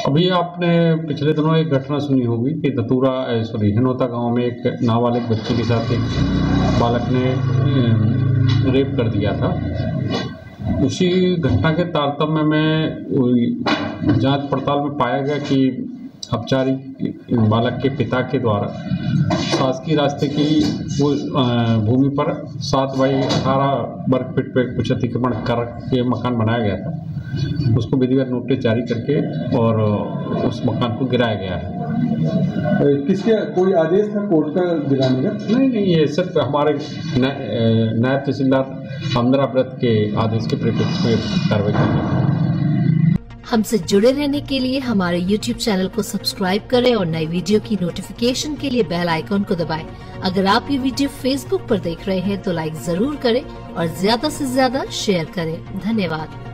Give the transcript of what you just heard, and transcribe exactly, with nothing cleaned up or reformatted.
अभी आपने पिछले दिनों एक घटना सुनी होगी कि दतूरा सॉरी हिनौता गांव में एक नाबालिग बच्ची के साथ एक बालक ने रेप कर दिया था। उसी घटना के तारतम्य में जांच पड़ताल में पाया गया कि अपचारी बालक के पिता के द्वारा शासकीय रास्ते की भूमि पर सात बाई अठारह वर्ग फीट पे कुछ अतिक्रमण कर के मकान बनाया गया था। उसको विधिवत नोटिस जारी करके और उस मकान को गिराया गया है। किसके कोई आदेश था कोर्ट का गिराने का? नहीं नहीं, ये सिर्फ हमारे नायब तहसीलदार अमदरा व्रत के आदेश के परिप्रेक्ष्य में कार्रवाई की गई। हमसे जुड़े रहने के लिए हमारे यूट्यूब चैनल को सब्सक्राइब करें और नई वीडियो की नोटिफिकेशन के लिए बेल आइकॉन को दबाएं। अगर आप ये वीडियो फेसबुक पर देख रहे हैं तो लाइक जरूर करें और ज्यादा से ज्यादा शेयर करें। धन्यवाद।